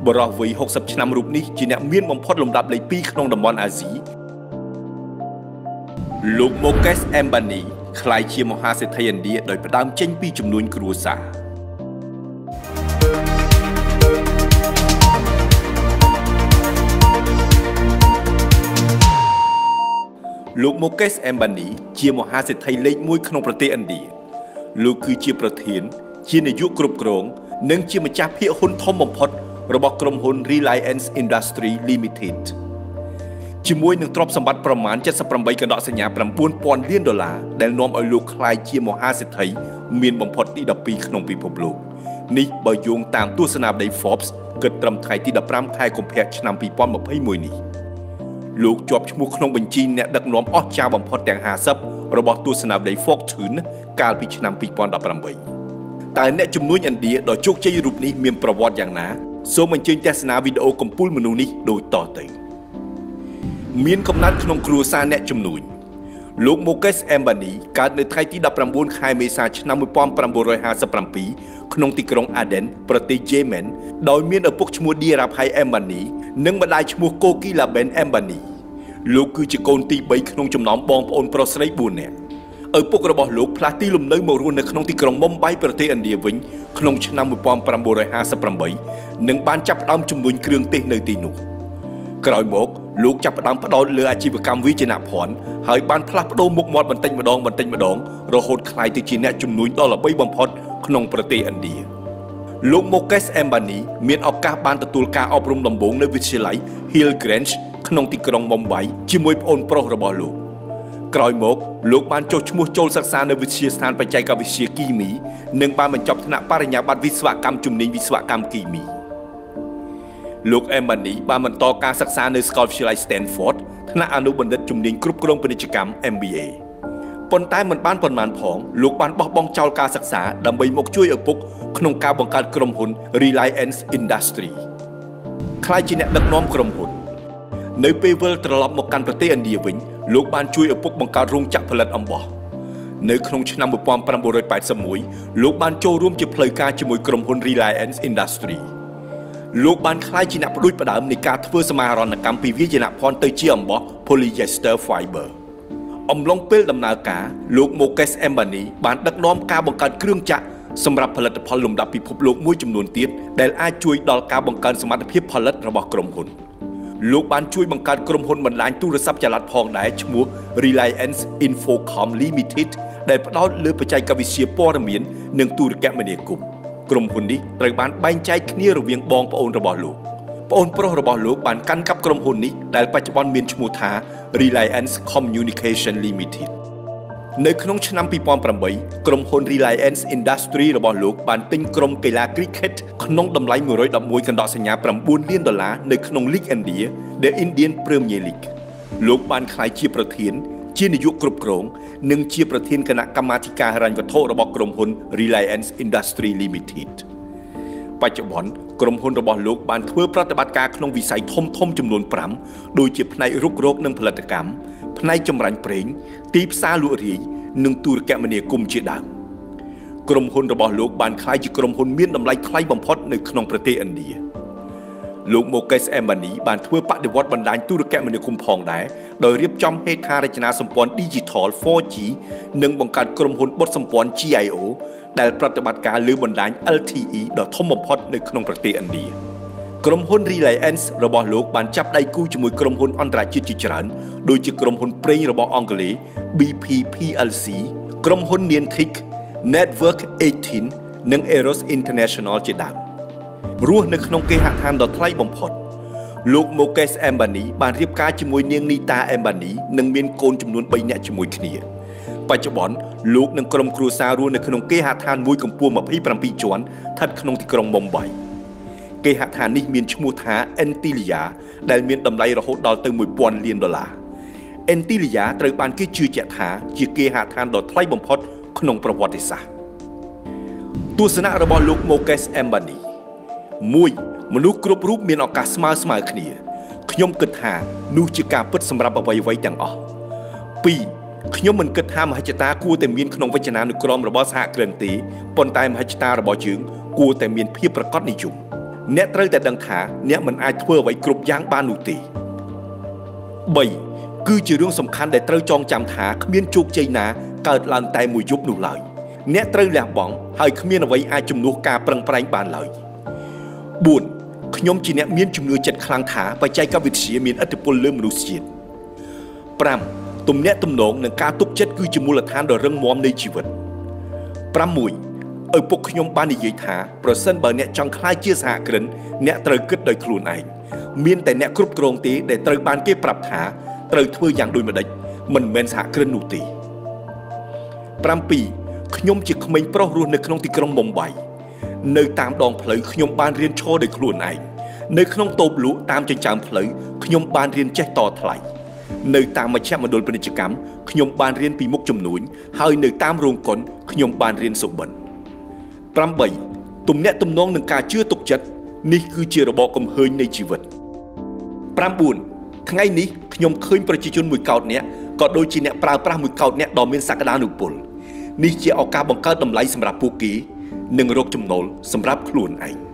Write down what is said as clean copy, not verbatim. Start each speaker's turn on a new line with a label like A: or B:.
A: បរិះវ័យ60ឆ្នាំរូបនេះជាអ្នកមានបំផុតលំដាប់លេខ2ក្នុងតំបន់អាស៊ីលោក Mukesh Ambani ក្លាយជាមហាសេដ្ឋីឥណ្ឌាដោយផ្ដើមចេញពីចំនួនគ្រួសារលោក Mukesh Ambani ជាមហាសេដ្ឋីលេខ1ក្នុងប្រទេសឥណ្ឌាលោកគឺជាប្រធានជានាយកគ្រប់គ្រងនិងជាម្ចាស់ភាគហ៊ុនធំបំផុតរបស់ក្រុមហ៊ុន Reliance Industry Limited ជាមួយនឹងទ្រព្យសម្បត្តិប្រមាណ78កណ្ដកសញ្ញា$9000លានដែលនាំឲ្យលោកក្លាយជាមហាសេដ្ឋីមានបំផុតទី12ក្នុងពិភពលោកនេះបើយោងតាមទស្សនាវដ្តី Forbes គិតត្រឹមថ្ងៃទី15ខែកុម្ភៈឆ្នាំ2021នេះលោកជាប់ឈ្មោះក្នុងបញ្ជីអ្នកដឹកនាំអស្ចារ្យបំផុតទាំង50របស់ទស្សនាវដ្តី Fortune កាលពីឆ្នាំ2018តើអ្នកជំនួញឥណ្ឌាដ៏ជោគជ័យរូបនេះមានប្រវត្តិយ៉ាងណាសូមអញ្ជើញទស្សនាវីដេអូកំពូលមនុស្សនេះដូចតទៅមានកំណត់ក្នុងគ្រួសារអ្នកជំនួញលោក Mukesh Ambani កើតនៅថ្ងៃទី19ខែមេសាឆ្នាំ1957ក្នុងទីក្រុង Aden ប្រទេស Yemen ដោយមានឪពុកឈ្មោះ Dhirabhai Ambani និងម្ដាយឈ្មោះ Kokilaben Ambani លោកគឺជាកូនទី3ក្នុងចំណោមបងប្អូនប្រុសស្រី4នាក់ឪពុករបស់លោកផ្លាស់ទីលំនៅមករស់នៅក្នុងទីក្រុង Mumbai ប្រទេសឥណ្ឌាវិញក្នុងឆ្នាំ1958និងបានចាប់ផ្ដើមជំនួញគ្រឿងទេសនៅទីនោះក្រោយមកលោកចាប់ផ្ដើមផ្ដោតលើអាជីវកម្មវិជ្ជាភ័ណ្ឌហើយបានផ្លាស់ប្ដូរមុខមាត់បន្តិចម្ដងរហូតក្លាយទៅជាអ្នកជំនួញដ៏ល្បីបំផុតក្នុងប្រទេសឥណ្ឌាលោក Mukesh Ambani មានឱកាសបានទទួលការអប់រំដំបូងនៅវិទ្យាល័យ Hillgrange ក្នុងទីក្រុង Mumbai ជាមួយប្អូនប្រុសរបស់លោកក្រោយមកលោកបានចុះឈ្មោះចូលសិក្សានៅវិទ្យាស្ថានបច្ចេកវិទ្យាគីមីនិងបានបញ្ចប់ថ្នាក់បរិញ្ញាបត្រវិស្វកម្មជំនាញវិស្វកម្មគីមីលោក Ambani បានបន្តការសិក្សានៅសាកលវិទ្យាល័យ Stanford ថ្នាក់អនុបណ្ឌិតជំនាញគ្រប់គ្រងពាណិជ្ជកម្ម MBA ប៉ុន្តែមិនបានប៉ុន្មានផងលោកបានបោះបង់ចោលការសិក្សាដើម្បីមកជួយឪពុកក្នុងការបង្កើតក្រុមហ៊ុន Reliance Industry ក្លាយជាអ្នកដឹកនាំក្រុមហ៊ុននៅពេលវិលត្រឡប់មកកាន់ប្រទេសឥណ្ឌាវិញលោកបានជួយឪពុកបង្កើតរោងចក្រផលិតអំបោះនៅក្នុងឆ្នាំ1981លោកបានចូលរួមជាផ្លូវការជាមួយក្រុមហ៊ុន Reliance Industry លោកបានក្លាយជាអ្នកផ្ដួចផ្ដើមនៃការធ្វើសមាហរណកម្មពីវាយនភ័ណ្ឌទៅជាអំបោះ polyester fiber អំឡុងពេលដំណើរការលោក Mukesh Ambani បានដឹកនាំការបង្កើតគ្រឿងចក្រសម្រាប់ផលិតផលលំដាប់ពិភពលោកមួយចំនួនទៀតដែលអាចជួយដល់ការបង្កើនសមត្ថភាពផលិតរបស់ក្រុមហ៊ុនលោកបានជួយបង្កើតក្រុមហ៊ុនបណ្ដាញទូរស័ព្ទចល័តផងដែរឈ្មោះ Reliance Infocom Limited ដែលផ្ដោតលើបច្ចេកវិទ្យាព័ត៌មាននិងទូរគមនាគមន៍ក្រុមហ៊ុននេះត្រូវបានបែងចែកគ្នារវាងបងប្អូនរបស់លោកប្អូនប្រុសរបស់លោកបានកាន់កាប់ក្រុមហ៊ុននេះដែលបច្ចុប្បន្នមានឈ្មោះថា Reliance Communication Limited នៅក្នុងឆ្នាំ2008ក្រុមហ៊ុន Reliance Industry របស់លោកបានទិញក្រុមកីឡា Cricket ក្នុងតម្លៃ111កណ្ដកសញ្ញា$9លាននៅក្នុង League India The Indian Premier League លោកបានក្លាយជាប្រធានជានាយកគ្រប់គ្រងនិងជាប្រធានគណៈកម្មាធិការហិរញ្ញវត្ថុរបស់ក្រុមហ៊ុន Reliance Industry Limited បច្ចុប្បន្នក្រុមហ៊ុនរបស់លោកបានធ្វើប្រតិបត្តិការក្នុងវិស័យធំចំនួន5ដូចជាផ្នែករុករកនិងផលិតកម្មផ្នែកចម្រាញ់ប្រេងទីផ្សារលក់រាយនិងទូរគមនាគមន៍ជាដើមក្រុមហ៊ុនរបស់លោកបានក្លាយជាក្រុមហ៊ុនមានតម្លៃថ្លៃបំផុតនៅក្នុងប្រទេសឥណ្ឌាលោក Mukesh Ambani បានធ្វើបដិវត្តបណ្ដាញទូរគមនាគមន៍ផងដែរដោយរៀបចំហេដ្ឋារចនាសម្ព័ន្ធ Digital 4G និងបង្កើតក្រុមហ៊ុនបុតសម្ព័ន្ធ GIO ដែលប្រតិបត្តិការលើបណ្ដាញ LTE ដ៏ធំបំផុតនៅក្នុងប្រទេសឥណ្ឌាក្រុមហ៊ុន Reliance របស់លោកបានចាប់ដៃគូជាមួយក្រុមហ៊ុនអន្តរជាតិជាច្រើនដូចជាក្រុមហ៊ុនប្រេងរបស់អង់គ្លេស BP PLC ក្រុមហ៊ុន Niantic Network 18 និង Eros International ជាដើមរស់នៅក្នុងគេហដ្ឋានដ៏ថ្លៃបំផុតលោក Mukesh Ambani បានរៀបការជាមួយនាង Nita Ambani និងមានកូនចំនួន3នាក់ជាមួយគ្នាបច្ចុប្បន្នលោកនិងក្រុមគ្រួសាររស់នៅក្នុងគេហដ្ឋានមួយកម្ពស់27ជាន់ស្ថិតក្នុងទីក្រុង Mumbai គេហដ្ឋាននេះមានឈ្មោះថា Antilia ដែលមានតម្លៃរហូតដល់ទៅ$1000លានAntilia ត្រូវបានគេជឿជាក់ថាជាគេហដ្ឋានដ៏ថ្លៃបំផុតក្នុងប្រវត្តិសាស្ត្រទស្សនៈរបស់លោក Mukesh Ambani 1. មនុស្សគ្រប់រូបមានឱកាសស្មើគ្នាខ្ញុំគិតថានោះជាការពិតសម្រាប់អ្វីៗទាំងអស់ 2. ខ្ញុំមិនគិតថាមហិច្ឆតាគួរតែមានក្នុងវចនានុក្រមរបស់សហគ្រិនទេប៉ុន្តែមហិច្ឆតារបស់យើងគួរតែមានភាពប្រាកដនិយមអ្នកត្រូវតែដឹងថាអ្នកមិនអាចធ្វើអ្វីគ្រប់យ៉ាងបាននោះទេ3គឺជារឿងសំខាន់ដែលត្រូវចងចាំថាគ្មានជោគជ័យណាកើតឡើងតែមួយយប់នោះឡើយអ្នកត្រូវលះបង់ហើយគ្មានអ្វីអាចជំនួសការប្រឹងប្រែងបានឡើយ4ខ្ញុំជាអ្នកមានជំនឿចិត្តខ្លាំងថាបច្ចេកវិទ្យាមានឥទ្ធិពលលើមនុស្សជាតិ5ទំនាក់ទំនងនិងការទុកចិត្តគឺជាមូលដ្ឋានដ៏រឹងមាំនៃជីវិត6ឪពុកខ្ញុំបាននិយាយថាប្រសិនបើអ្នកចង់ក្លាយជាសហគ្រិនអ្នកត្រូវគិតដោយខ្លួនឯងមានតែអ្នកគ្រប់គ្រងទេដែលត្រូវបានគេប្រាប់ថាត្រូវធ្វើយ៉ាងដូចម្តេចមិនមែនសហគ្រិននោះទេ7ខ្ញុំជាក្មេងប្រុសរស់នៅក្នុងទីក្រុងមុំបៃនៅតាមដងផ្លូវខ្ញុំបានរៀនឈរដោយខ្លួនឯងនៅក្នុងតូបលក់តាមចិញ្ចើមផ្លូវខ្ញុំបានរៀនចេះតថ្លៃនៅតាមមជ្ឈមណ្ឌលពាណិជ្ជកម្មខ្ញុំបានរៀនពីមុខជំនួញហើយនៅតាមរោងកុនខ្ញុំបានរៀនសុបិន8ទំនាក់ទំនងនឹងការជឿទុកចិត្តនេះគឺជារបបកំហើញនៃជីវិត9ថ្ងៃនេះខ្ញុំឃើញប្រជាជនមួយកោតអ្នកក៏ដូចជាអ្នកប្រើប្រាស់មួយកោតអ្នកដ៏មានសក្តានុពលនេះជាឱកាសបង្កើតតម្លៃសម្រាប់ពួកគេនិងរកចំណូលសម្រាប់ខ្លួនឯង